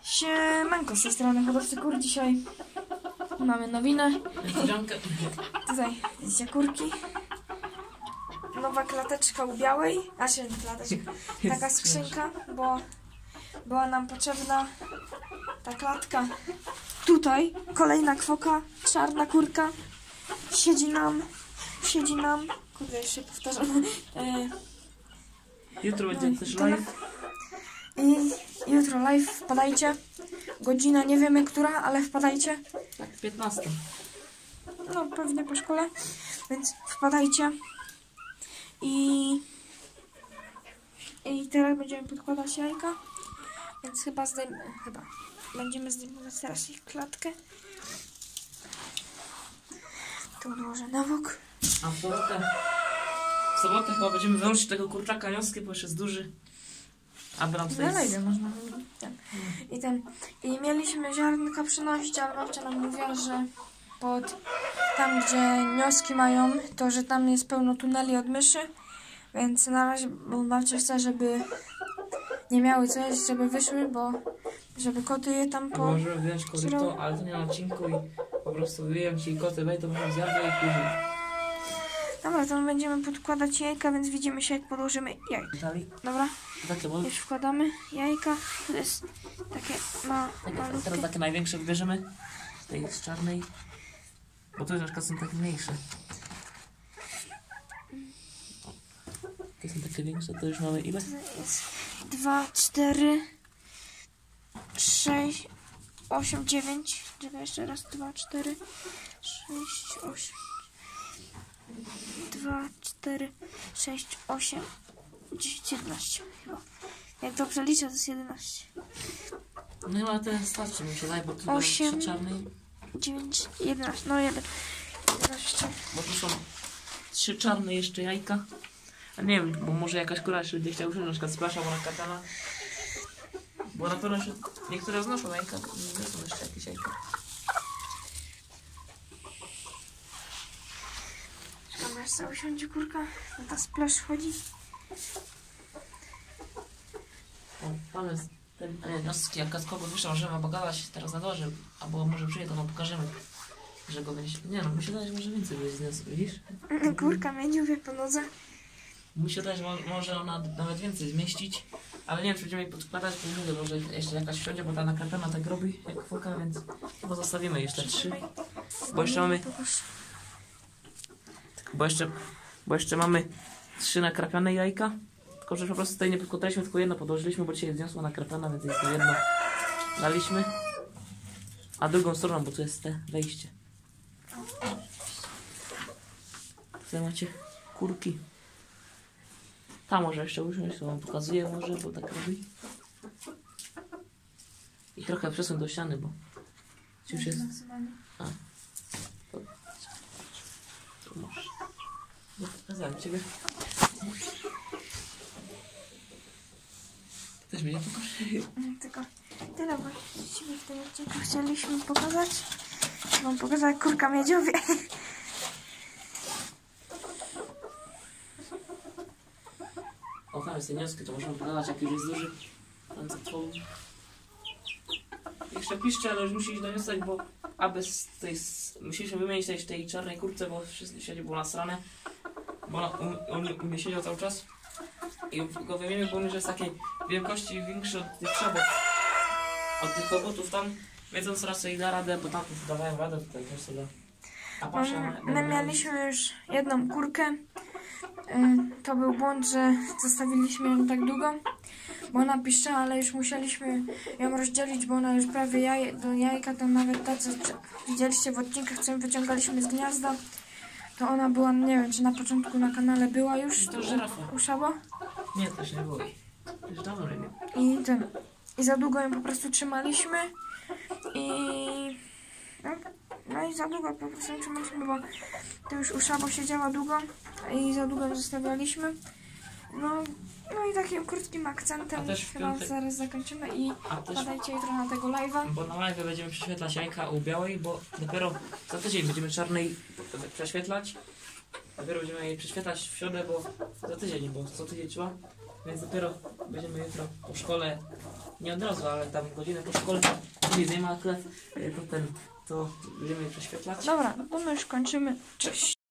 Siemanko, z tej strony hodowcy kur. Dzisiaj mamy nowinę. Tutaj widzicie kurki. Nowa klateczka u białej. Klateczka. Taka skrzynka, bo była nam potrzebna ta klatka. Tutaj kolejna kwoka, czarna kurka. Siedzi nam. Kurde, jeszcze powtarzam. Jutro będzie też live. I jutro live, wpadajcie. Godzina nie wiemy która, ale wpadajcie. Tak, 15. No pewnie po szkole, więc wpadajcie. I teraz będziemy podkładać jajka. Więc chyba będziemy zdejmować teraz ich klatkę. Tu odłożę na bok. A w sobotę chyba będziemy wyłączyć tego kurczaka nioskie, bo jeszcze jest duży. Aby nam tutaj... można I mieliśmy ziarnka przynosić, ale babcia nam mówiła, że tam gdzie nioski mają, to że tam jest pełno tuneli od myszy. Więc na razie, bo babcia chce, żeby nie miały co jeść, żeby wyszły, bo żeby koty je tam Możemy wyjąć koryto, ale to nie na odcinku i po prostu wyjem ci koty, to możemy zjadły i później. Dobra, to będziemy podkładać jajka, więc widzimy się jak podłożymy jajka. Dobra, już wkładamy jajka. To jest takie malutkie. Teraz takie największe wybierzemy. Z tej z czarnej. Bo to na przykład są takie mniejsze. To są takie większe, to już mamy ile? 2, 4, 6, 8, 9. Czekaj, jeszcze raz. 2, 4, 6, 8. 2, 4, 6, 8, 10, 11 chyba. Jak to przeliczę, to jest 11. No ale to starczy, mi się daje, bo tu 8, 3 czarnej. 9, 11, no 11. Bo tu są 3 czarne jeszcze jajka. A nie wiem, bo może jakaś kura jeszcze będzie chciała użyć, na przykład splasza, bo na katana. Bo na pewno jeszcze niektóre znoszą jajka, nie są jeszcze jakieś jajka. Czekam aż sobie usiądzie kurka, na ta splash chodzi. O, tam jest ten jednostki, jak kaskowo wyszło, możemy pogadać teraz na dworze, albo może przyjdzie, to nam pokażemy, że go będzie... Nie no, mi się wydaje, że może więcej będzie z nas, widzisz? Kurka mnie dziubie po nodze. Mi się wydaje, że może ona nawet więcej zmieścić, ale nie wiem, czy będziemy jej podkładać, bo mówię, może jeszcze jakaś wsiądzie, bo ta nakrapiona tak robi, jak foka, więc chyba zostawimy jeszcze 3, bo jeszcze mamy... Bo jeszcze mamy 3 nakrapiane jajka, tylko że po prostu tutaj nie podkładaliśmy, tylko jedno podłożyliśmy, bo dzisiaj zniosła nakrapiana, więc tylko jedno daliśmy. A drugą stroną, bo tu jest te wejście. Tutaj macie kurki. Tam może jeszcze usiąść, to wam pokazuję może, bo tak robi. I trochę przesuń do ściany, bo już jest... A. Tu masz. No, pokazałem ciebie. Też mnie nie pokaże. Tylko tyle właściwie w tym odcinku chcieliśmy pokazać. Wam pokazać jak kurka miedziowie. O, tam jest ten wnioski, to możemy pokazać, jak już jest duży. Tam co trwał. Jeszcze piszcze, ale już musi iść doniosać, bo aby z tej... Musieliśmy wymienić tej czarnej kurtce, bo wszystko było nasrane. Bo on mnie siedział cały czas. I go wymienił, bo on już jest takiej wielkości większy od tych trzebów. Od tych kogutów tam. Więc on raczej da radę, bo tam dawałem radę, tutaj też sobie da. A patrzę, My mieliśmy już jedną kurkę. To był błąd, że zostawiliśmy ją tak długo, bo ona piszczała, ale już musieliśmy ją rozdzielić, bo ona już prawie do jajka, to nawet to, co widzieliście w odcinkach, co wyciągaliśmy z gniazda, to ona była, nie wiem, czy na początku na kanale była już to żyrafa. U Szabo. Nie, też nie było. Już dawno nie. I za długo ją po prostu trzymaliśmy no i za długo po prostu ją trzymaliśmy, bo to już u Szabo siedziała długo i za długo ją zostawialiśmy. No i takim krótkim akcentem chyba zaraz zakończymy i wpadajcie jutro na tego live'a. Bo na live będziemy prześwietlać jajka u białej, bo dopiero za tydzień będziemy czarnej prześwietlać. Dopiero będziemy jej prześwietlać w środę, bo za tydzień, bo co tydzień trzeba. Więc dopiero będziemy jutro po szkole nie od razu, ale tam godzinę po szkole, nie wiem, ale to będziemy je prześwietlać. Dobra, no to my już kończymy. Cześć.